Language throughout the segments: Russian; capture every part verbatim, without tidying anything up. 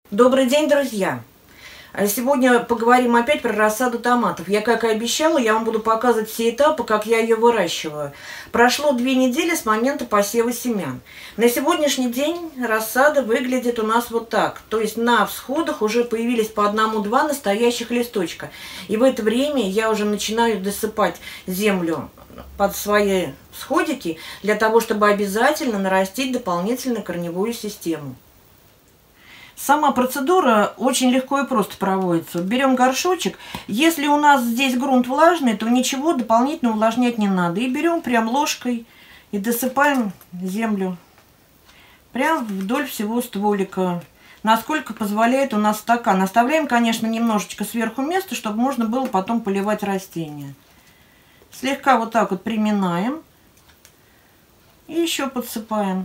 Добрый день, друзья! Сегодня поговорим опять про рассаду томатов. Я, как и обещала, я вам буду показывать все этапы, как я ее выращиваю. Прошло две недели с момента посева семян. На сегодняшний день рассада выглядит у нас вот так. То есть на всходах уже появились по одному-два настоящих листочка. И в это время я уже начинаю досыпать землю под свои всходики, для того, чтобы обязательно нарастить дополнительно корневую систему. Сама процедура очень легко и просто проводится. Берем горшочек. Если у нас здесь грунт влажный, то ничего дополнительно увлажнять не надо. И берем прям ложкой и досыпаем землю прям вдоль всего стволика, насколько позволяет у нас стакан. Оставляем, конечно, немножечко сверху места, чтобы можно было потом поливать растения. Слегка вот так вот приминаем и еще подсыпаем.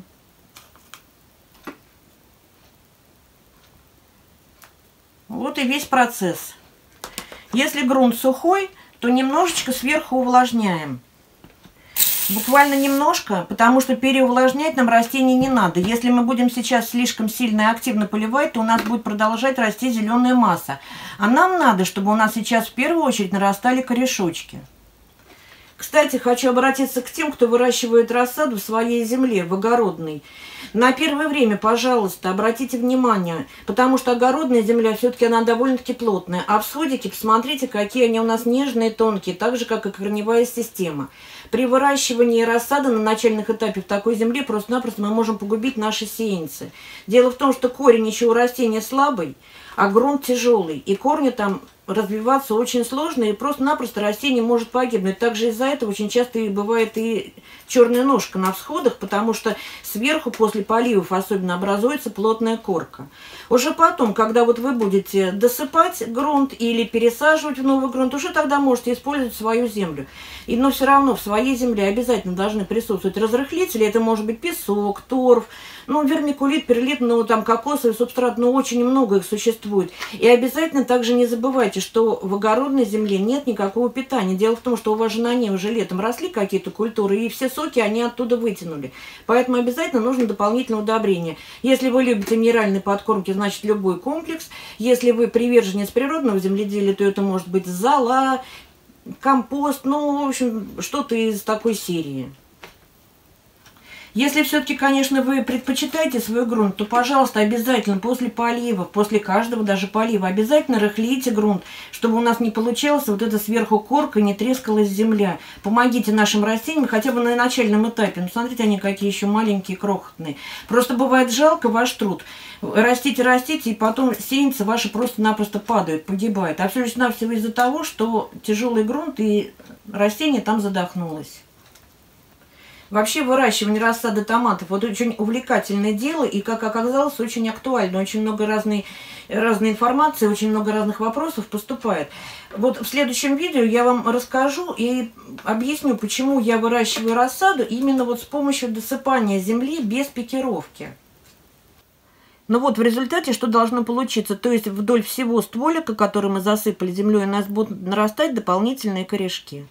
Вот и весь процесс. Если грунт сухой, то немножечко сверху увлажняем. Буквально немножко, потому что переувлажнять нам растение не надо. Если мы будем сейчас слишком сильно и активно поливать, то у нас будет продолжать расти зеленая масса. А нам надо, чтобы у нас сейчас в первую очередь нарастали корешочки. Кстати, хочу обратиться к тем, кто выращивает рассаду в своей земле, в огородной. На первое время, пожалуйста, обратите внимание, потому что огородная земля все-таки она довольно-таки плотная. А всходики, посмотрите, какие они у нас нежные, тонкие, так же, как и корневая система. При выращивании рассады на начальных этапах в такой земле просто-напросто мы можем погубить наши сеянцы. Дело в том, что корень еще у растения слабый, а грунт тяжелый, и корни там развиваться очень сложно, и просто-напросто растение может погибнуть. Также из-за этого очень часто и бывает и черная ножка на всходах, потому что сверху после поливов особенно образуется плотная корка. Уже потом, когда вот вы будете досыпать грунт или пересаживать в новый грунт, уже тогда можете использовать свою землю. И, но все равно в своей земле обязательно должны присутствовать разрыхлители. Это может быть песок, торф, ну, вермикулит, перлит, ну, там кокосовый субстрат, ну, очень много их существует. И обязательно также не забывайте, что в огородной земле нет никакого питания. Дело в том, что у вас же на ней уже летом росли какие-то культуры, и все соки они оттуда вытянули. Поэтому обязательно нужно дополнительное удобрение. Если вы любите минеральные подкормки, значит, любой комплекс. Если вы приверженец природного земледелия, то это может быть зола, компост, ну, в общем, что-то из такой серии. Если все-таки, конечно, вы предпочитаете свой грунт, то, пожалуйста, обязательно после полива, после каждого даже полива, обязательно рыхлите грунт, чтобы у нас не получалось вот это сверху корка, не трескалась земля. Помогите нашим растениям хотя бы на начальном этапе. Ну, смотрите, они какие еще маленькие, крохотные. Просто бывает жалко ваш труд. Растите, растите, и потом сеянцы ваши просто-напросто падают, погибают. А все навсего из-за того, что тяжелый грунт и растение там задохнулось. Вообще выращивание рассады томатов вот очень увлекательное дело и, как оказалось, очень актуально. Очень много разной, разной информации, очень много разных вопросов поступает. Вот в следующем видео я вам расскажу и объясню, почему я выращиваю рассаду именно вот с помощью досыпания земли без пикировки. Ну вот в результате что должно получиться? То есть вдоль всего стволика, который мы засыпали землей, у нас будут нарастать дополнительные корешки.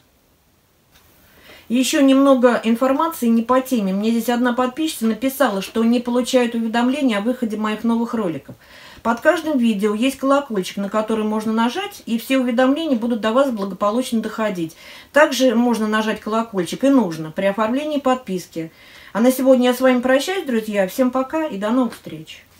Еще немного информации не по теме. Мне здесь одна подписчица написала, что не получает уведомления о выходе моих новых роликов. Под каждым видео есть колокольчик, на который можно нажать, и все уведомления будут до вас благополучно доходить. Также можно нажать колокольчик, и нужно, при оформлении подписки. А на сегодня я с вами прощаюсь, друзья. Всем пока и до новых встреч.